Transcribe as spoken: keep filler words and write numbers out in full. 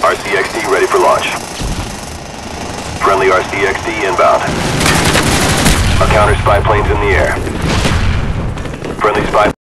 R C X D ready for launch. Friendly R C X D inbound. Our counter spy planes in the air. Friendly spy